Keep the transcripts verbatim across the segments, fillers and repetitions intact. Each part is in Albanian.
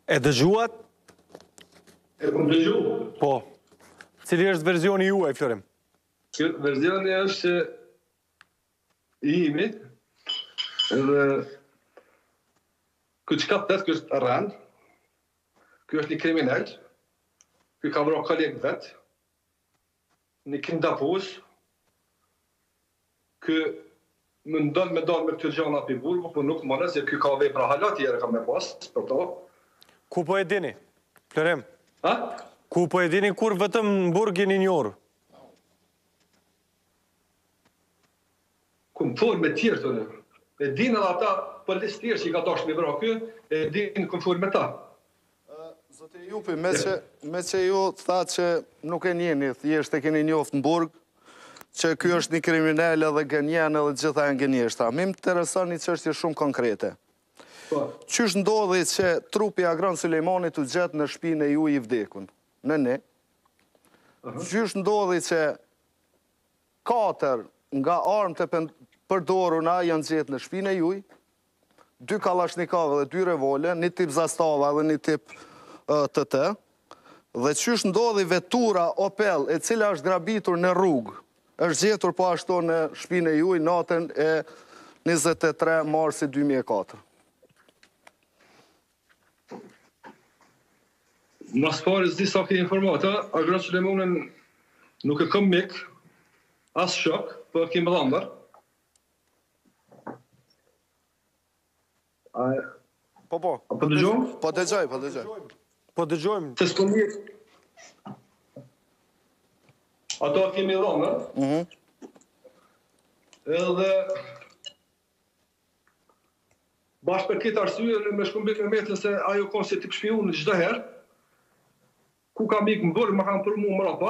E dëgjuat? E kom dëgju. Po. Cili është verzioni juaj, Florim? Kjo verzioni është i imi, edhe kjo që ka të kjo është rand, kjo është një kriminal, kjo ka vro kolegë vetë, një kidnapues, kjo më ndonë me donë me këtë gjana për burgu, po nuk më nëse kjo ka vepra halat tjere ka me pas, për to. Ku po e dini, Florim? Ha? Ku po e dini kur vetëm në burg jeni njërë? Ku më forë me tjerë të në. E dinë edhe ata polis tjerë që i ka dashtë me vra kjo, e dinë ku më forë me ta. Zote Jupi, me që, me që ju tha që nuk e njeni, thjesht e keni njoftë në burg, që kjo është një kriminal edhe gënjen edhe gjitha e gënjeshta. Mi më intereson një çështje shumë konkrete. Qysh ndodhi që trupi Agron Sulejmanit u gjetë në shtëpinë e ju i vdekun? Në ne. Qysh ndodhi që katër nga armët e përdoruna janë gjetë në shtëpinë e juj, dy kalashnikave dhe dy revole, një tip zastava dhe një tip të të, dhe qysh ndodhi vetura Opel e cila është grabitur në rrugë, është gjetur po ashtu në shtëpinë e juj natën e njëzet e tre marsi dy mijë e katër. Mas pari zdi sa ke informata, Agron Sulejmanin nuk e kam mik, as shok, po e kemë dhambar. Po, po. Po dëgjojmë? Po dëgjoj, po dëgjoj. Po dëgjojmë. Se s'kom mik. Ato kemi dhambar. Edhe bashkë për këtë arsye me shkumbit me metën se ajo konë se t'i pëshpiju në gjithë herë, ku ka mikë më bërë, më kanë për mu më rapa,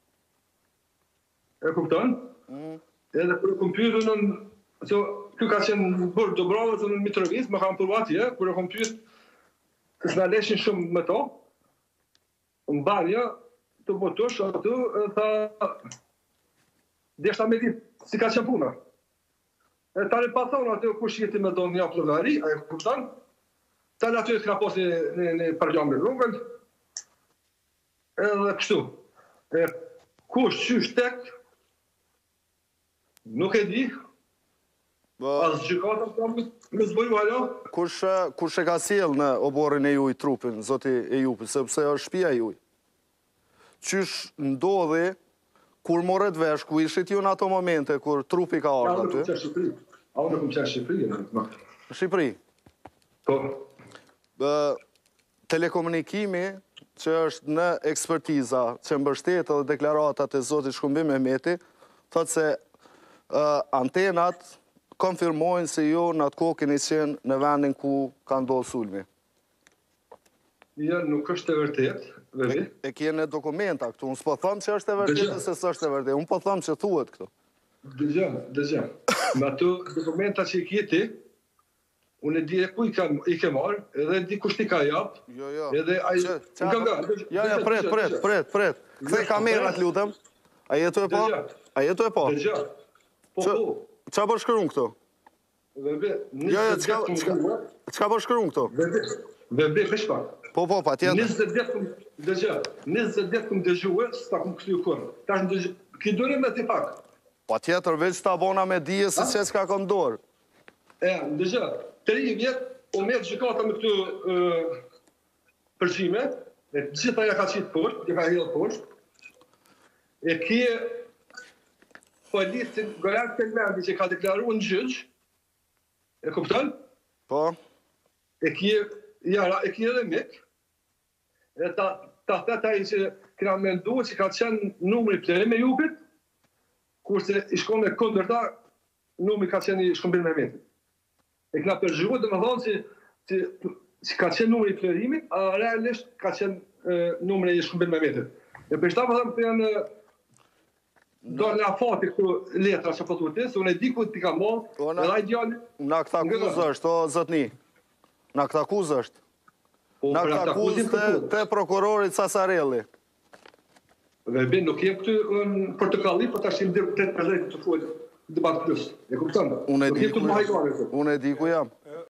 e kupton, edhe për kompjuterën, kjo ka qenë bërë të brave të në Mitrovic, më kanë përru atje, kër e kompjuter, kësë në leshin shumë me to, në barja, të botush, aty, e tha, deshta me ditë, si ka qenë puna. E tani pa thonë aty kush jeti me do një plëgari, a e kuptan, tani aty e t'ka pos një përgjam me rrugën, edhe kështu. E kush qysh tek, nuk e di, as gjykatën të me zboju halja. Kush e ka sjell në oborin e juj trupin, zoti e jupi, sepse është shtëpia juj? Qysh ndodhi kur morët vesh, ku ishit ju në ato momente, kur trupi ka ardhë aty? A unë këmë qenë Shqipëri. Në Shqipëri? Po. Telekomunikimi, që është në ekspertiza, që mbështetë dhe deklaratat e Zotit Shkumbim Mehmeti, thotë se antenat konfirmojnë se ju në atë kohë keni qenë në vendin ku ka ndodhur sulmi. Ja, nuk është e vërtet. E kjene dokumenta këtu, unë s'po thëmë që është e vërtetë se s'është e vërtetë, unë po thëmë që thuhet këtu. Dëgja, dëgja. Me ato dokumenta që i kjeti, unë e di e ku i ke marë, edhe di kush ti ka japë, edhe ajo... Ja, ja, pret, pret, pret, pret. Kthe kamerat lutëm. A jetu e po? A jetu e po? Dëgja. Po, po. Qa po shkërun këtu? Vebe, Ja, ja, qka po shkërun këtu? Vebe, beshpa. Po, po, pa tjetër. njëzet vjetë këm, dëgja, njëzet vjetë këm dëgjuhe, s'ta këm këtu kërë. Ta është dëgjuhe, ki durim me ti pak. Pa tjetër, veç ta bona me dije se që s'ka kom dorë. E, dëgja, tri vjetë, o merë gjykata me këtu përgjime, e gjitha ja ka qitë poshtë, ja ka hillë poshtë, e kje polisin Goran Selmendi që ka deklaru në gjyqë, e kupton? Po. E kje, jara, e kje edhe mikë, e ta të taj që këna mendu që ka qenë numri plere me jupit, kurse i shkon me këndër ta, numri ka qenë i Shkumbim Mehmetit. E këna përgjyruat dhe më thonë që ka qenë numri i plerimit, a realisht ka qenë numri i Shkumbim Mehmetit. E për shta më thonë të janë do në afati këtu letra që po të vëtis, unë e di ku t'i ka mon, edhe a i djali... Në këta kuzë është, o zëtni. Në këta kuzë është. Në këta kuzë të prokurorit Sasarelli. Verbe, nuk jem këtu në portokalli, po të ashtim dhe të të përrejtë të fuaj debat plus. E kuptan? Unë e di ku jam.